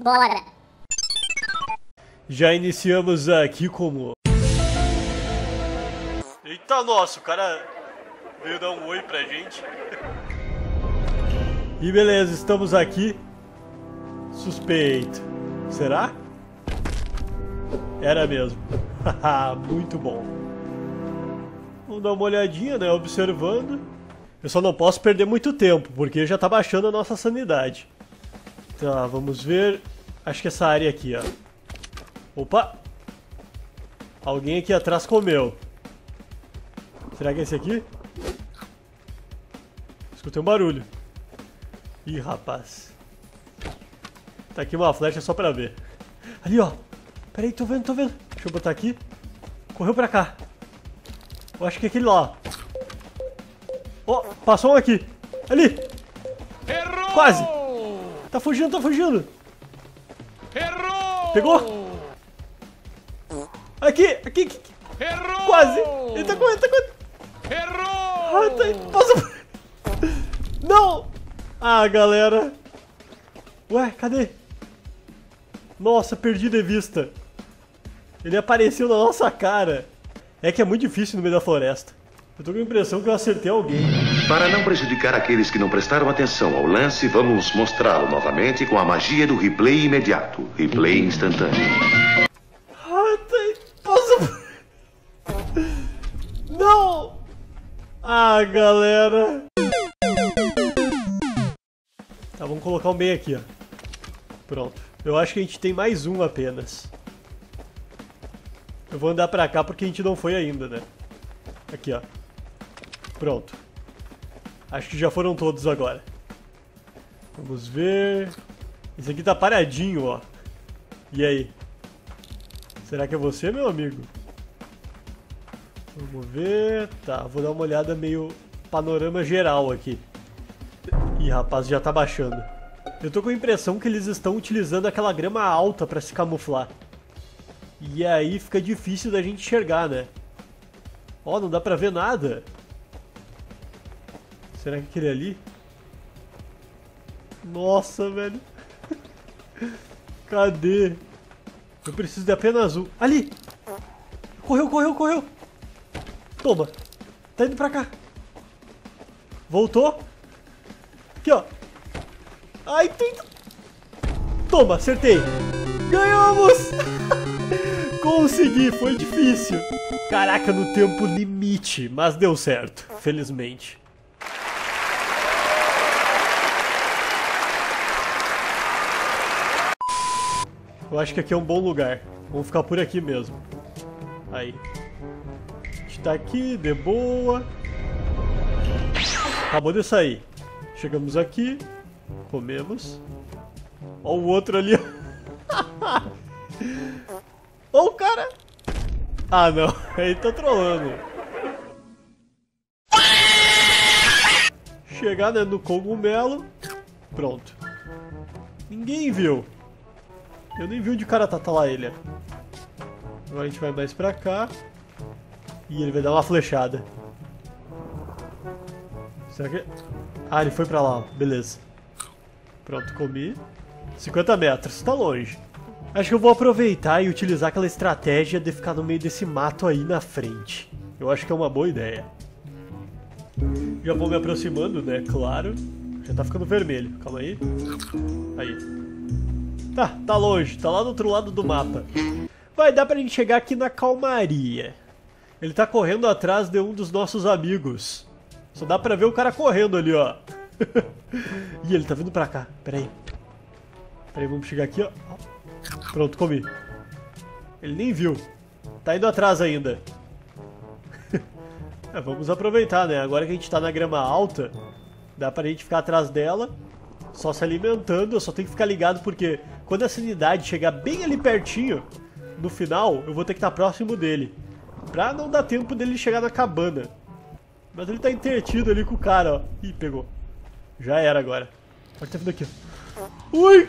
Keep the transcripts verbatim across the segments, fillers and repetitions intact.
Bora! Já iniciamos aqui como... Eita, nossa, o cara veio dar um oi pra gente. E beleza, estamos aqui. Suspeito. Será? Era mesmo. Muito bom. Vamos dar uma olhadinha, né? Observando. Eu só não posso perder muito tempo, porque já tá baixando a nossa sanidade. Tá, vamos ver. Acho que essa área aqui, ó. Opa! Alguém aqui atrás comeu. Será que é esse aqui? Escutei um barulho. Ih, rapaz. Tá aqui uma flecha só pra ver. Ali, ó. Pera aí, tô vendo, tô vendo. Deixa eu botar aqui. Correu pra cá. Eu acho que é aquele lá. Ó, oh, passou um aqui. Ali. Errou! Quase. Tá fugindo, tá fugindo. Errou! Pegou? Aqui, aqui, aqui. Errou! Quase. Ele tá correndo, tá correndo. Errou! Ah, tá aí. Passa. Não. Ah, galera. Ué, cadê? Nossa, perdi de vista. Ele apareceu na nossa cara. É que é muito difícil no meio da floresta. Eu tô com a impressão que eu acertei alguém. Para não prejudicar aqueles que não prestaram atenção ao lance, vamos mostrá-lo novamente com a magia do replay imediato. Replay instantâneo. Ah, tá aí. Nossa. Não. Ah, galera. Tá, vamos colocar um bem aqui, ó. Pronto. Eu acho que a gente tem mais um apenas. Eu vou andar pra cá porque a gente não foi ainda, né? Aqui, ó. Pronto. Acho que já foram todos agora. Vamos ver... Esse aqui tá paradinho, ó. E aí? Será que é você, meu amigo? Vamos ver... Tá, vou dar uma olhada meio panorama geral aqui. Ih, rapaz, já tá baixando. Eu tô com a impressão que eles estão utilizando aquela grama alta pra se camuflar. E aí fica difícil da gente enxergar, né? Ó, não dá pra ver nada. Será que aquele ali? Nossa, velho. Cadê? Eu preciso de apenas azul. Ali! Correu, correu, correu! Toma! Tá indo pra cá. Voltou? Aqui, ó. Ai, tô indo... Toma, acertei. Ganhamos! Consegui, foi difícil. Caraca, no tempo limite, mas deu certo, felizmente. Eu acho que aqui é um bom lugar. Vamos ficar por aqui mesmo. Aí. A gente tá aqui, de boa. Acabou de sair. Chegamos aqui. Comemos. Ó o outro ali. Ó o cara. Ah, não. Ele tá trolando. Chegar, né, no cogumelo. Pronto. Ninguém viu. Eu nem vi onde o cara tá, tá lá ele. Agora a gente vai mais pra cá. E ele vai dar uma flechada. Será que... Ah, ele foi pra lá, ó. Beleza. Pronto, comi. cinquenta metros, tá longe. Acho que eu vou aproveitar e utilizar aquela estratégia de ficar no meio desse mato aí na frente. Eu acho que é uma boa ideia. Já vou me aproximando, né? Claro. Já tá ficando vermelho. Calma aí. Aí. Tá, tá longe. Tá lá do outro lado do mapa. Vai dar pra gente chegar aqui na calmaria. Ele tá correndo atrás de um dos nossos amigos. Só dá pra ver o cara correndo ali, ó. Ih, ele tá vindo pra cá. Pera aí. Pera aí, vamos chegar aqui, ó. Pronto, comi. Ele nem viu. Tá indo atrás ainda. É, vamos aproveitar, né? Agora que a gente tá na grama alta, dá pra gente ficar atrás dela, só se alimentando. Eu só tenho que ficar ligado porque quando a sanidade chegar bem ali pertinho, no final, eu vou ter que estar próximo dele. Pra não dar tempo dele chegar na cabana. Mas ele tá entretido ali com o cara, ó. Ih, pegou. Já era agora. Olha que tá vindo aqui, ó. Ui!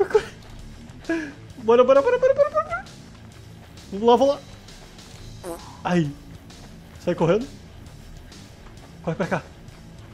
Bora, bora, bora, bora, bora, bora. Vamos lá, vamos lá. Aí. Sai correndo. Corre pra cá.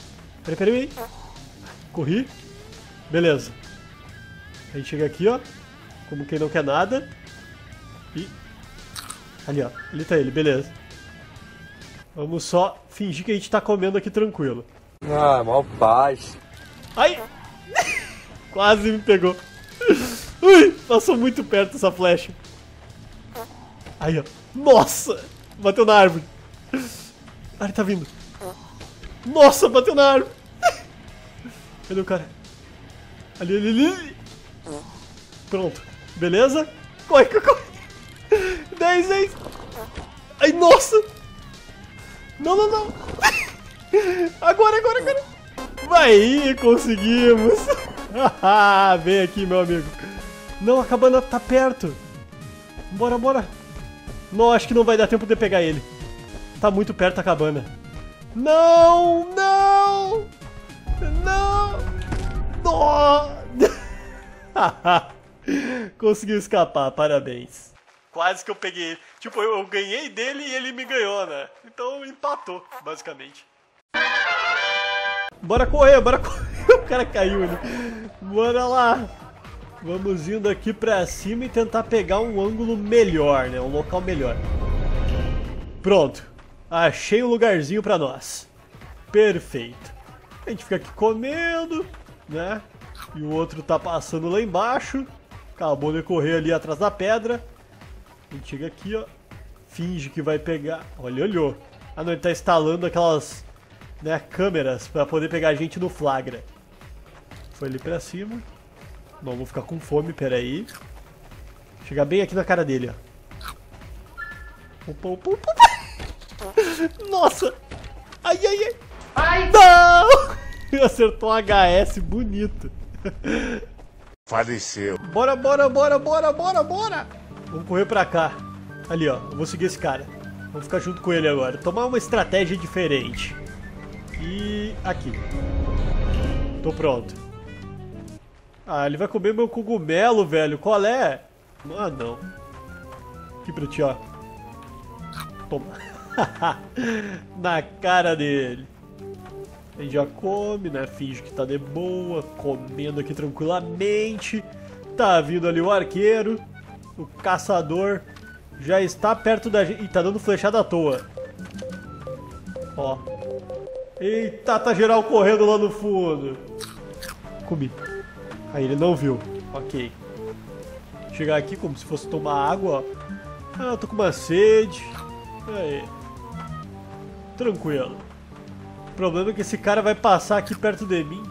Peraí, peraí. Corri. Beleza. A gente chega aqui, ó. como quem não quer nada. E... ali, ó. Ali tá ele, beleza. Vamos só fingir que a gente tá comendo aqui tranquilo. Ah, mal paz. Ai! Quase me pegou. Ui, passou muito perto essa flecha. Aí, ó. Nossa! Bateu na árvore. Ah, ele tá vindo. Nossa, bateu na árvore. Cadê o cara? Ali, ali, ali. Pronto. Beleza? Corre, corre, corre. dez, dez. Ai, nossa. Não, não, não. Agora, agora, agora. Vai, conseguimos. Vem aqui, meu amigo. Não, a cabana tá perto. Bora, bora. Não, acho que não vai dar tempo de pegar ele. Tá muito perto a cabana. Não, não. Não. Oh. Conseguiu escapar, parabéns. Quase que eu peguei ele. Tipo, eu, eu ganhei dele e ele me ganhou, né? Então empatou, basicamente. Bora correr, bora correr. O cara caiu ali. Bora lá. Vamos indo aqui pra cima e tentar pegar um ângulo melhor, né? Um local melhor. Pronto. Achei um lugarzinho pra nós. Perfeito. A gente fica aqui comendo, né? E o outro tá passando lá embaixo. Acabou de correr ali atrás da pedra. A gente chega aqui, ó. Finge que vai pegar. Olha, olhou. Ah, não, ele tá instalando aquelas, né, câmeras pra poder pegar a gente no flagra. Foi ali pra cima. Não, vou ficar com fome, peraí. Chegar bem aqui na cara dele, ó. Opa, opa, opa. Nossa! Ai, ai, ai! Ai! Não! Acertou um H S bonito. Faleceu. Bora, bora, bora, bora, bora, bora! Vamos correr pra cá. Ali, ó. Eu vou seguir esse cara. Vamos ficar junto com ele agora. Tomar uma estratégia diferente. E... aqui. Tô pronto. Ah, ele vai comer meu cogumelo, velho. Qual é? Ah, não. Aqui pra ti, ó. Toma. Na cara dele. Ele já come, né? Finge que tá de boa. Comendo aqui tranquilamente. Tá vindo ali o arqueiro. O caçador já está perto da gente. Ih, tá dando flechada à toa. Ó. Eita, tá geral correndo lá no fundo. Comi. Aí ele não viu. Ok. Chegar aqui como se fosse tomar água, ó. Ah, eu tô com uma sede. Aí. Tranquilo. O problema é que esse cara vai passar aqui perto de mim.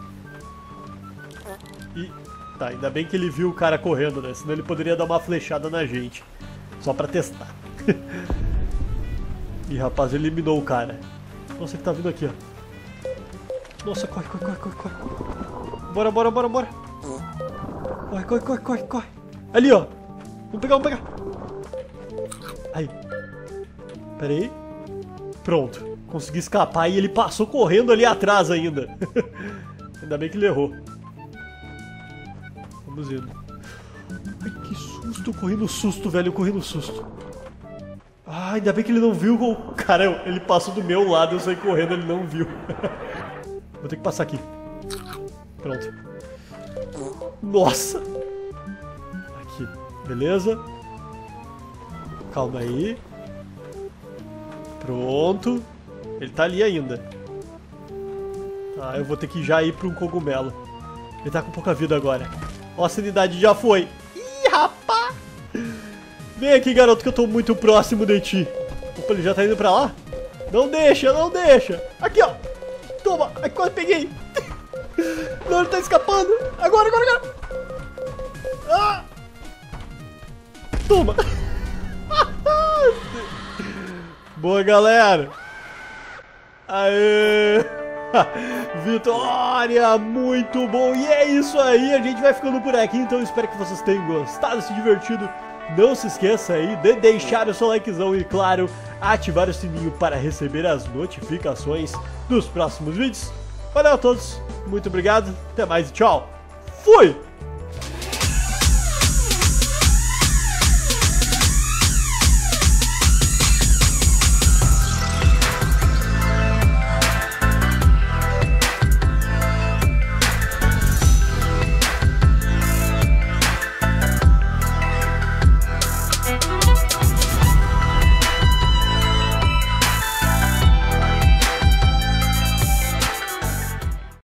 E... tá, ainda bem que ele viu o cara correndo, né? Senão ele poderia dar uma flechada na gente. Só pra testar. Ih, rapaz, ele eliminou o cara. Nossa, ele tá vindo aqui, ó. Nossa, corre, corre, corre, corre, corre. Bora, bora, bora, bora. Corre, corre, corre, corre, corre. Ali, ó. Vamos pegar, vamos pegar. Aí. Pera aí. Pronto. Consegui escapar e ele passou correndo ali atrás ainda. Ainda bem que ele errou. Vamos indo. Ai, que susto. Eu corri no susto, velho. Eu corri no susto. Ah, ainda bem que ele não viu. Cara, ele passou do meu lado, eu saí correndo, ele não viu. Vou ter que passar aqui. Pronto. Nossa. Aqui. Beleza. Calma aí. Pronto. Ele tá ali ainda. Tá, eu vou ter que já ir pra um cogumelo. Ele tá com pouca vida agora. Ó, a sanidade já foi. Ih, rapaz! Vem aqui, garoto, que eu tô muito próximo de ti. Opa, ele já tá indo pra lá? Não deixa, não deixa. Aqui, ó. Toma. Ai, quase peguei. Não, ele tá escapando. Agora, agora, agora. Ah! Toma. Boa, galera. Aê! Vitória! Muito bom! E é isso aí, a gente vai ficando por aqui, então espero que vocês tenham gostado, se divertido. Não se esqueça aí de deixar o seu likezão e, claro, ativar o sininho para receber as notificações dos próximos vídeos. Valeu a todos, muito obrigado, até mais e tchau! Fui!